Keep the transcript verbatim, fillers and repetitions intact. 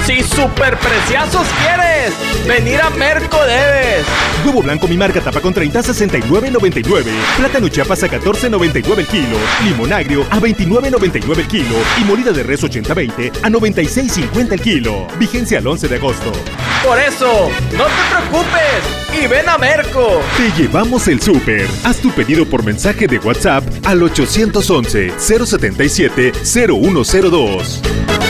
Si super preciazos quieres, venir a Merco debes. Huevo blanco mi marca tapa con treinta a sesenta y nueve noventa y nueve. Plátano Chiapas a catorce noventa y nueve el kilo. Limón agrio a veintinueve noventa y nueve el kilo. Y molida de res ochenta veinte a noventa y seis cincuenta el kilo. Vigencia al once de agosto. Por eso, no te preocupes y ven a Merco. Te llevamos el súper. Haz tu pedido por mensaje de WhatsApp al ochocientos once, cero setenta y siete, cero uno cero dos.